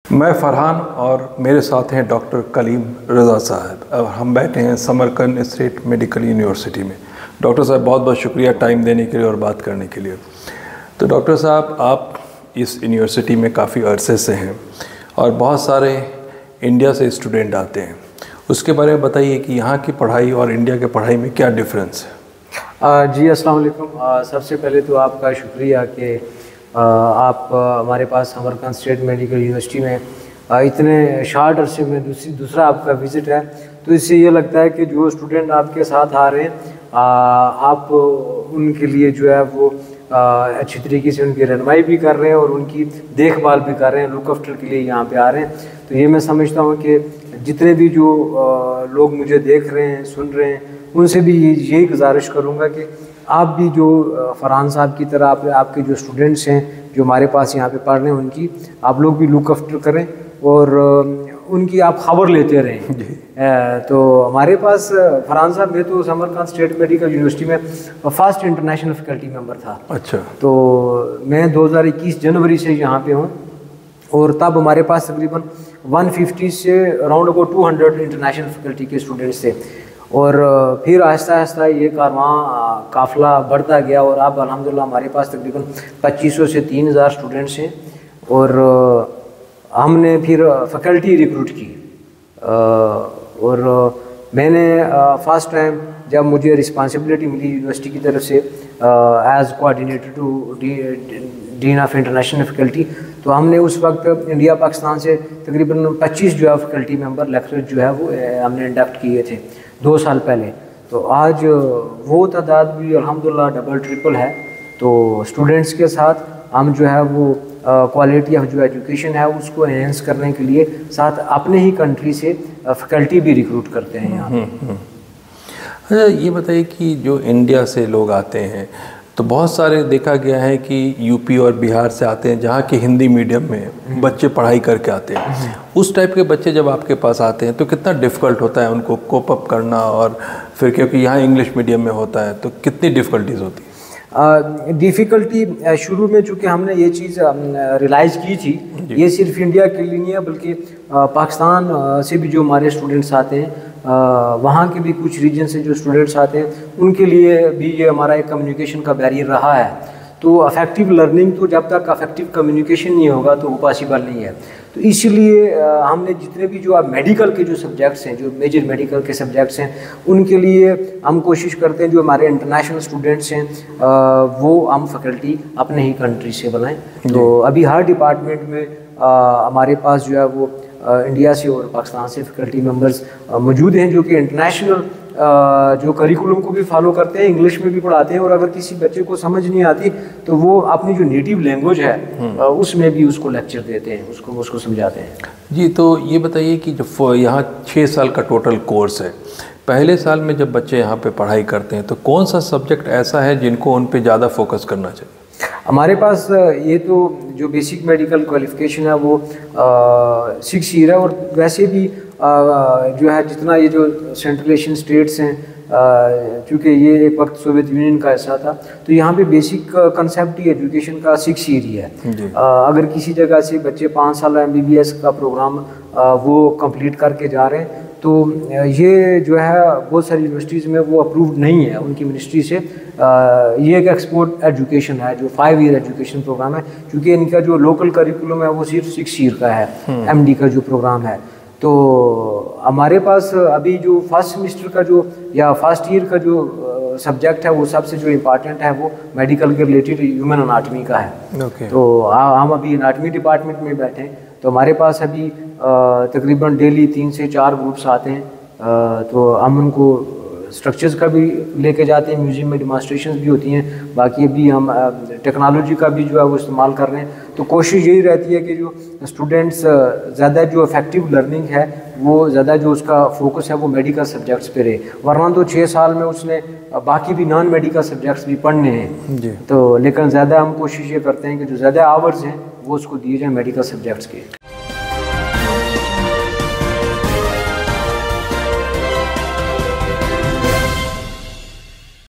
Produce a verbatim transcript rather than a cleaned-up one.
मैं फरहान और मेरे साथ हैं डॉक्टर कलीम रज़ा साहब और हम बैठे हैं समरकंद स्टेट मेडिकल यूनिवर्सिटी में। डॉक्टर साहब बहुत बहुत शुक्रिया टाइम देने के लिए और बात करने के लिए। तो डॉक्टर साहब, आप इस यूनिवर्सिटी में काफ़ी अरसे से हैं और बहुत सारे इंडिया से स्टूडेंट आते हैं, उसके बारे में बताइए कि यहाँ की पढ़ाई और इंडिया की पढ़ाई में क्या डिफरेंस है। जी अस्सलाम वालेकुम। सबसे पहले तो आपका शुक्रिया कि आप हमारे पास समरकंद स्टेट मेडिकल यूनिवर्सिटी में इतने शार्ट अरसे में दूसरी दूसरा आपका विज़िट है, तो इससे ये लगता है कि जो स्टूडेंट आपके साथ आ रहे हैं आप उनके लिए जो है वो अच्छी तरीके से उनकी रहनुमाई भी कर रहे हैं और उनकी देखभाल भी कर रहे हैं, लुक आफ्टर के लिए यहाँ पे आ रहे हैं। तो ये मैं समझता हूँ कि जितने भी जो लोग मुझे देख रहे हैं, सुन रहे हैं, उनसे भी यही गुजारिश करूँगा कि आप भी जो फरहान साहब की तरह आप, आपके जो स्टूडेंट्स हैं जो हमारे पास यहाँ पे पढ़ रहे हैं, उनकी आप लोग भी लुक आफ्टर करें और उनकी आप खबर लेते रहें। तो हमारे पास फरहान साहब, मैं तो समरकंद स्टेट मेडिकल यूनिवर्सिटी में फर्स्ट इंटरनेशनल फैकल्टी मेंबर था। अच्छा। तो मैं दो हज़ार इक्कीस जनवरी से यहाँ पे हूँ और तब हमारे पास तकरीबन एक सौ पचास से अराउंड अबाउट दो सौ इंटरनेशनल फैकल्टी के स्टूडेंट्स थे और फिर आहिस्ता आहिस्ता ये कारवां काफ़िला बढ़ता गया और अब अल्हम्दुलिल्लाह हमारे पास तकरीबन पच्चीस सौ से तीन हज़ार स्टूडेंट्स हैं और हमने फिर फैकल्टी रिक्रूट की और मैंने फर्स्ट टाइम जब मुझे रिस्पांसिबिलिटी मिली यूनिवर्सिटी की तरफ से as coordinator to dean of international faculty, तो हमने उस वक्त इंडिया पाकिस्तान से तकरीबन पच्चीस जो है फैकल्टी मेंबर लेक्चरर जो है वो हमने इंडक्ट किए थे दो साल पहले। तो आज वो तादाद भी अल्हम्दुलिल्लाह डबल ट्रिपल है। तो स्टूडेंट्स के साथ हम जो है वो क्वालिटी ऑफ जो एजुकेशन है उसको एनहेंस करने के लिए साथ अपने ही कंट्री से फैकल्टी भी रिक्रूट करते हैं यहाँ। अच्छा, ये बताइए कि जो इंडिया से लोग आते हैं तो बहुत सारे देखा गया है कि यूपी और बिहार से आते हैं जहाँ के हिंदी मीडियम में बच्चे पढ़ाई करके आते हैं। उस टाइप के बच्चे जब आपके पास आते हैं तो कितना डिफ़िकल्ट होता है उनको कोप अप करना, और फिर क्योंकि यहाँ इंग्लिश मीडियम में होता है तो कितनी डिफ़िकल्टीज़ होती है? डिफ़िकल्टी शुरू में चूँकि हमने ये चीज़ रियलाइज़ की थी, ये सिर्फ इंडिया के लिए नहीं है बल्कि पाकिस्तान से भी जो हमारे स्टूडेंट्स आते हैं, वहाँ के भी कुछ रीजन से जो स्टूडेंट्स आते हैं उनके लिए भी ये हमारा एक कम्युनिकेशन का बैरियर रहा है। तो अफेक्टिव लर्निंग तो जब तक अफेक्टिव कम्युनिकेशन नहीं होगा तो वो पॉसिबल नहीं है। तो इसीलिए हमने जितने भी जो आप मेडिकल के जो सब्जेक्ट्स हैं, जो मेजर मेडिकल के सब्जेक्ट्स हैं, उनके लिए हम कोशिश करते हैं जो हमारे इंटरनेशनल स्टूडेंट्स हैं वो हम फैकल्टी अपने ही कंट्री से बनाएं। तो अभी हर डिपार्टमेंट में हमारे पास जो है वो इंडिया से और पाकिस्तान से फैकल्टी मेंबर्स मौजूद हैं जो कि इंटरनेशनल जो करिकुलम को भी फॉलो करते हैं, इंग्लिश में भी पढ़ाते हैं और अगर किसी बच्चे को समझ नहीं आती तो वो अपनी जो नेटिव लैंग्वेज है उसमें भी उसको लेक्चर देते हैं, उसको उसको समझाते हैं। जी, तो ये बताइए कि जो यहाँ छः साल का टोटल कोर्स है, पहले साल में जब बच्चे यहाँ पे पढ़ाई करते हैं तो कौन सा सब्जेक्ट ऐसा है जिनको उन पे ज़्यादा फोकस करना चाहिए? हमारे पास ये तो जो बेसिक मेडिकल क्वालिफ़िकेशन है वो सिक्स ईयर है और वैसे भी आ, जो है जितना ये जो सेंट्रल एशियन स्टेट्स हैं, चूँकि ये एक वक्त सोवियत यूनियन का हिस्सा था, तो यहाँ पे बेसिक कंसेप्ट ही एजुकेशन का सिक्स ईयर ही है। आ, अगर किसी जगह से बच्चे पाँच साल एम बी बी एस का प्रोग्राम आ, वो कंप्लीट करके जा रहे हैं तो ये जो है बहुत सारी यूनिवर्सिटीज़ में वो अप्रूव्ड नहीं है उनकी मिनिस्ट्री से। आ, ये एक एक्सपोर्ट एजुकेशन है जो फाइव ईयर एजुकेशन प्रोग्राम है, क्योंकि इनका जो लोकल करिकुलम है वो सिर्फ सिक्स ईयर का है, एमडी का जो प्रोग्राम है। तो हमारे पास अभी जो फर्स्ट सेमेस्टर का जो या फर्स्ट ईयर का जो सब्जेक्ट है वो सबसे जो इम्पोर्टेंट है वो मेडिकल के रिलेटेड ह्यूमन अनाटमी का है। okay. तो हम अभी अनाटमी डिपार्टमेंट में बैठे हैं, तो हमारे पास अभी तकरीबन डेली तीन से चार ग्रुप्स आते हैं। आ, तो हम उनको स्ट्रक्चर्स का भी लेके जाते हैं, म्यूज़ियम में डिमॉन्स्ट्रेशंस भी होती हैं, बाकी अभी हम टेक्नोलॉजी का भी जो है वो इस्तेमाल कर रहे हैं। तो कोशिश यही रहती है कि जो स्टूडेंट्स ज़्यादा जो इफेक्टिव लर्निंग है वो ज़्यादा जो उसका फोकस है वो मेडिकल सब्जेक्ट्स पे रहे, वरना तो छः साल में उसने बाकी भी नॉन मेडिकल सब्जेक्ट्स भी पढ़ने हैं जी। तो लेकिन ज़्यादा हम कोशिश ये करते हैं कि जो ज़्यादा आवर्स हैं वो उसको दिए जाए मेडिकल सब्जेक्ट्स के।